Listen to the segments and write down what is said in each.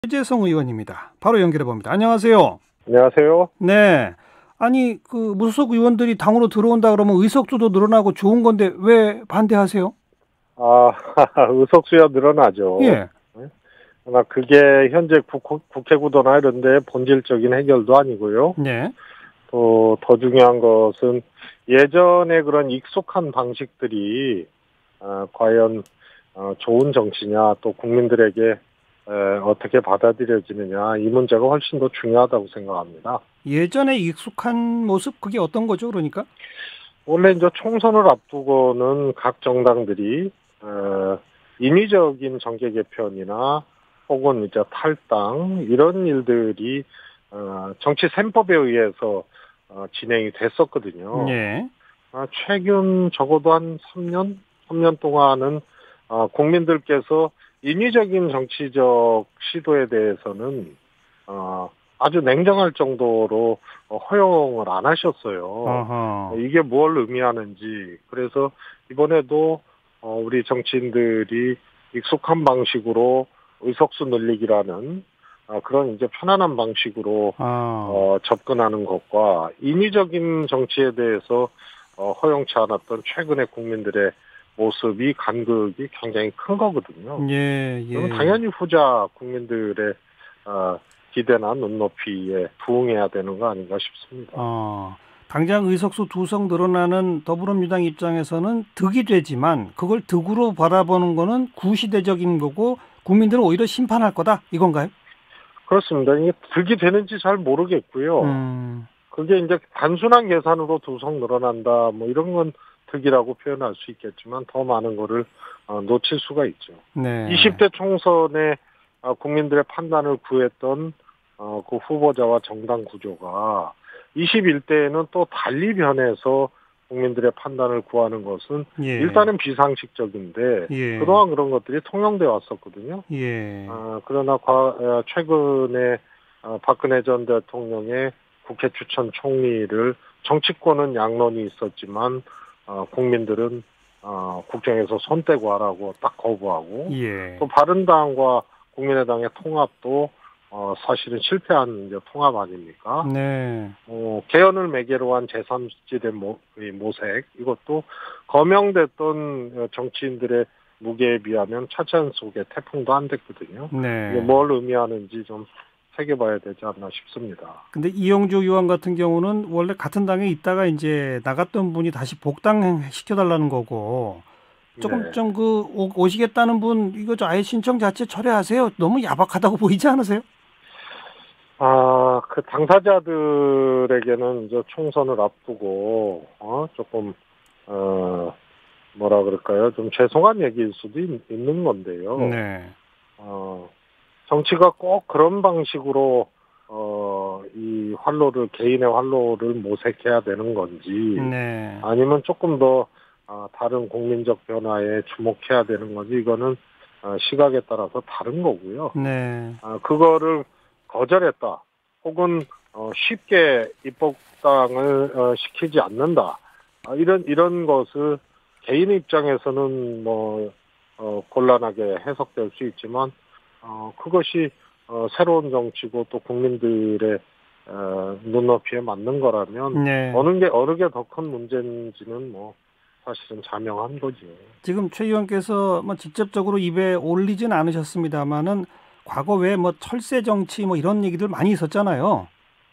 최재성 의원입니다. 바로 연결해 봅니다. 안녕하세요. 안녕하세요. 네. 아니, 무소속 의원들이 당으로 들어온다 그러면 의석수도 늘어나고 좋은 건데 왜 반대하세요? 아, 의석수야 늘어나죠. 예. 네? 그러나 그게 현재 국회 구도나 이런 데 본질적인 해결도 아니고요. 네. 또 더 중요한 것은 예전에 그런 익숙한 방식들이 과연 좋은 정치냐, 또 국민들에게 어떻게 받아들여지느냐, 이 문제가 훨씬 더 중요하다고 생각합니다. 예전에 익숙한 모습 그게 어떤 거죠, 그러니까? 원래 이제 총선을 앞두고는 각 정당들이 인위적인 정계 개편이나 혹은 이제 탈당 이런 일들이 정치 셈법에 의해서 진행이 됐었거든요. 예. 최근 적어도 한 3년 동안은 국민들께서 인위적인 정치적 시도에 대해서는 아주 냉정할 정도로 허용을 안 하셨어요. 어허. 이게 뭘 의미하는지. 그래서 이번에도 우리 정치인들이 익숙한 방식으로 의석수 늘리기라는 그런 이제 편안한 방식으로 접근하는 것과 인위적인 정치에 대해서 허용치 않았던 최근의 국민들의 모습이 간극이 굉장히 큰 거거든요. 예, 그러면 예. 당연히 후자 국민들의 기대나 눈높이에 부응해야 되는 거 아닌가 싶습니다. 당장 의석수 2석 늘어나는 더불어민주당 입장에서는 득이 되지만 그걸 득으로 바라보는 거는 구시대적인 거고 국민들은 오히려 심판할 거다 이건가요? 그렇습니다. 이게 득이 되는지 잘 모르겠고요. 그게 이제 단순한 계산으로 2석 늘어난다, 뭐 이런 건 득이라고 표현할 수 있겠지만 더 많은 거를 놓칠 수가 있죠. 네. 20대 총선에 국민들의 판단을 구했던 그 후보자와 정당 구조가 21대에는 또 달리 변해서 국민들의 판단을 구하는 것은 예. 일단은 비상식적인데 예. 그동안 그런 것들이 통용돼 왔었거든요. 예. 그러나 최근에 박근혜 전 대통령의 국회 추천 총리를 정치권은 양론이 있었지만 국민들은 국정에서 손 떼고 하라고 딱 거부하고 예. 또 바른당과 국민의당의 통합도 사실은 실패한 이제 통합 아닙니까? 네. 개헌을 매개로 한 제3지대 모색 이것도 거명됐던 정치인들의 무게에 비하면 차찬 속에 태풍도 안 됐거든요. 네. 이게 뭘 의미하는지 좀 새겨봐야 되지 않나 싶습니다. 근데 이영주 의원 같은 경우는 원래 같은 당에 있다가 이제 나갔던 분이 다시 복당 시켜달라는 거고 조금 네. 좀 오시겠다는 분 이거 좀 아예 신청 자체 철회하세요. 너무 야박하다고 보이지 않으세요? 그 당사자들에게는 이제 총선을 앞두고 조금 뭐라 그럴까요? 좀 죄송한 얘기일 수도 있는 건데요. 네. 정치가 꼭 그런 방식으로 이 개인의 활로를 모색해야 되는 건지, 네. 아니면 조금 더 다른 국민적 변화에 주목해야 되는 건지, 이거는 시각에 따라서 다른 거고요. 네. 그거를 거절했다, 혹은 쉽게 입법당을 시키지 않는다, 이런 것을 개인 입장에서는 뭐 곤란하게 해석될 수 있지만 그것이 새로운 정치고 또 국민들의 눈높이에 맞는 거라면 네. 어느 게 더 큰 문제인지는 뭐 사실은 자명한 거죠. 지금 최 의원께서 뭐 직접적으로 입에 올리진 않으셨습니다만은 과거 왜 뭐 철새 정치 뭐 이런 얘기들 많이 있었잖아요.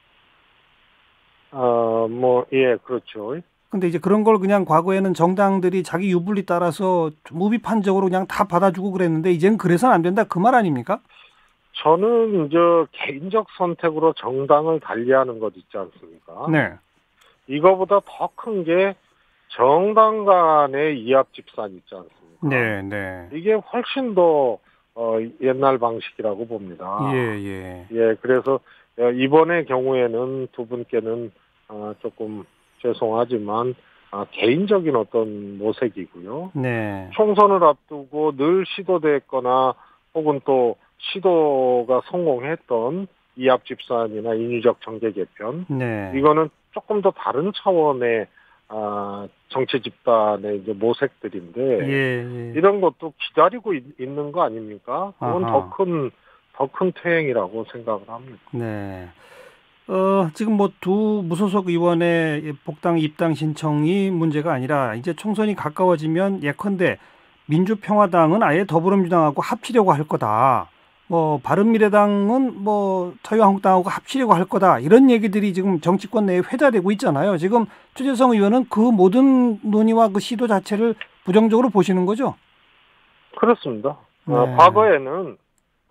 예, 그렇죠. 근데 이제 그런 걸 그냥 과거에는 정당들이 자기 유불리 따라서 무비판적으로 그냥 다 받아주고 그랬는데 이제는 그래서는 안 된다 그 말 아닙니까? 저는 이제 개인적 선택으로 정당을 달리하는 것 있지 않습니까? 네. 이거보다 더 큰 게 정당 간의 이합 집산 있지 않습니까? 네, 네. 이게 훨씬 더 옛날 방식이라고 봅니다. 예. 예, 그래서 이번의 경우에는 두 분께는 조금 죄송하지만 개인적인 어떤 모색이고요. 네. 총선을 앞두고 늘 시도됐거나 혹은 또 시도가 성공했던 이합 집산이나 인위적 정계 개편, 네. 이거는 조금 더 다른 차원의 정치 집단의 이제 모색들인데 예. 이런 것도 기다리고 있는 거 아닙니까? 그건 아하. 더 큰 더 큰 퇴행이라고 생각을 합니다. 네. 지금 뭐 두 무소속 의원의 복당 입당 신청이 문제가 아니라 이제 총선이 가까워지면 예컨대 민주평화당은 아예 더불어민주당하고 합치려고 할 거다. 뭐 바른미래당은 뭐 자유한국당하고 합치려고 할 거다. 이런 얘기들이 지금 정치권 내에 회자되고 있잖아요. 지금 최재성 의원은 그 모든 논의와 그 시도 자체를 부정적으로 보시는 거죠? 그렇습니다. 네. 과거에는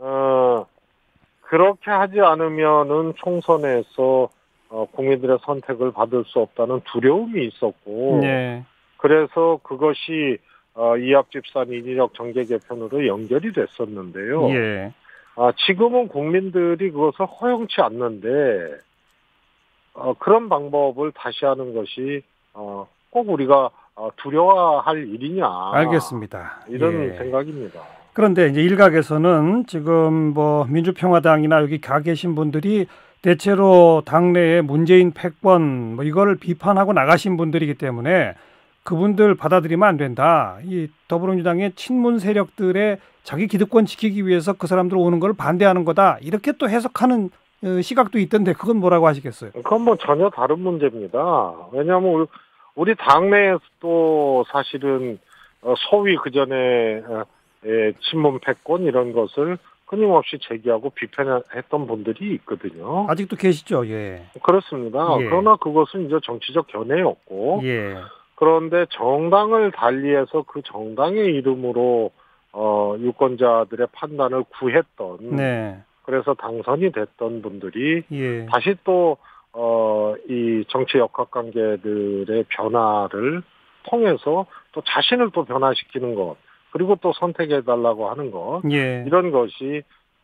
그렇게 하지 않으면은 총선에서 국민들의 선택을 받을 수 없다는 두려움이 있었고, 네. 그래서 그것이 이합집산 인위적 정계 개편으로 연결이 됐었는데요. 예. 지금은 국민들이 그것을 허용치 않는데 그런 방법을 다시 하는 것이 꼭 우리가 두려워할 일이냐. 알겠습니다. 이런 예. 생각입니다. 그런데 이제 일각에서는 지금 뭐 민주평화당이나 여기 가 계신 분들이 대체로 당내에 문재인 패권 뭐 이거를 비판하고 나가신 분들이기 때문에 그분들 받아들이면 안 된다. 이 더불어민주당의 친문 세력들의 자기 기득권 지키기 위해서 그 사람들 오는 걸 반대하는 거다. 이렇게 또 해석하는 시각도 있던데 그건 뭐라고 하시겠어요? 그건 뭐 전혀 다른 문제입니다. 왜냐하면 우리 당내에서도 사실은 소위 그전에 친문 패권 이런 것을 끊임없이 제기하고 비판했던 분들이 있거든요. 아직도 계시죠? 예. 그렇습니다. 예. 그러나 그것은 이제 정치적 견해였고, 예. 그런데 정당을 달리해서 그 정당의 이름으로 유권자들의 판단을 구했던, 네. 그래서 당선이 됐던 분들이 예. 다시 또 이 정치 역학관계들의 변화를 통해서 또 자신을 또 변화시키는 것, 그리고 또 선택해달라고 하는 것, 예. 이런 것이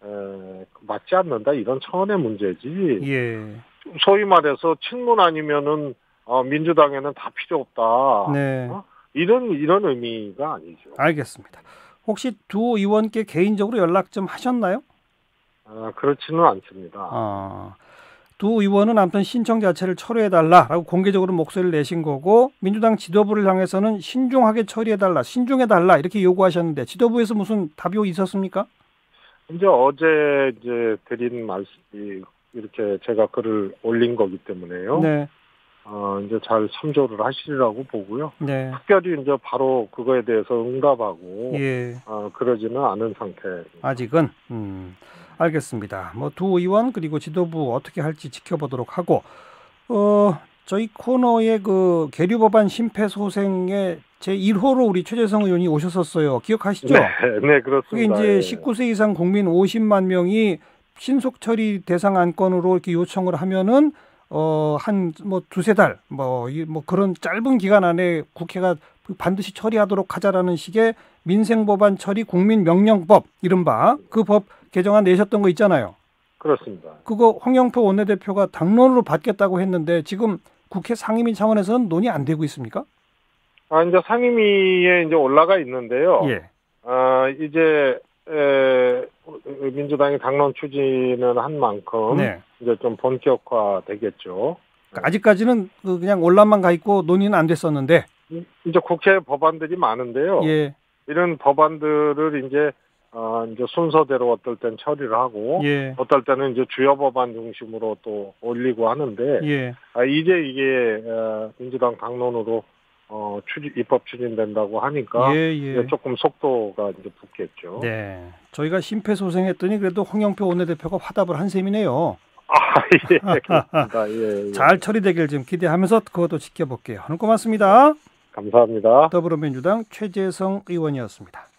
맞지 않는다, 이런 차원의 문제지. 예. 소위 말해서 친문 아니면은 민주당에는 다 필요 없다. 네. 이런 의미가 아니죠. 알겠습니다. 혹시 두 의원께 개인적으로 연락 좀 하셨나요? 그렇지는 않습니다. 두 의원은 아무튼 신청 자체를 철회해달라라고 공개적으로 목소리를 내신 거고 민주당 지도부를 향해서는 신중하게 처리해달라, 신중해달라 이렇게 요구하셨는데 지도부에서 무슨 답이 있었습니까? 이제 어제 드린 말씀이 이렇게 제가 글을 올린 거기 때문에요. 네. 이제 잘 참조를 하시리라고 보고요. 네. 특별히 이제 바로 그거에 대해서 응답하고 예. 그러지는 않은 상태. 아직은 알겠습니다. 뭐 두 의원 그리고 지도부 어떻게 할지 지켜보도록 하고 저희 코너에 그 계류 법안 심폐소생의 제 1호로 우리 최재성 의원이 오셨었어요. 기억하시죠? 네, 그렇습니다. 그게 이제 19세 이상 국민 50만 명이 신속 처리 대상 안건으로 이렇게 요청을 하면은 한 뭐 두세 달 뭐 그런 짧은 기간 안에 국회가 반드시 처리하도록 하자라는 식의 민생법안 처리 국민명령법 이른바 그 법 개정안 내셨던 거 있잖아요. 그렇습니다. 그거 홍영표 원내대표가 당론으로 받겠다고 했는데 지금 국회 상임위 차원에서는 논의 안 되고 있습니까? 이제 상임위에 이제 올라가 있는데요. 예. 이제 민주당이 당론 추진을 한 만큼 네. 이제 좀 본격화 되겠죠. 아직까지는 그냥 온라인만 가 있고 논의는 안 됐었는데. 이제 국회 법안들이 많은데요. 예. 이런 법안들을 이제 순서대로 어떨 땐 처리를 하고, 예. 어떨 때는 이제 주요 법안 중심으로 또 올리고 하는데, 예. 이제 이게 민주당 당론으로 입법 추진된다고 하니까 예. 조금 속도가 이제 붙겠죠. 네. 저희가 심폐소생했더니 그래도 홍영표 원내대표가 화답을 한 셈이네요. 예, 그렇습니다. 예. 잘 처리되길 좀 기대하면서 그것도 지켜볼게요. 오늘 고맙습니다. 감사합니다. 더불어민주당 최재성 의원이었습니다.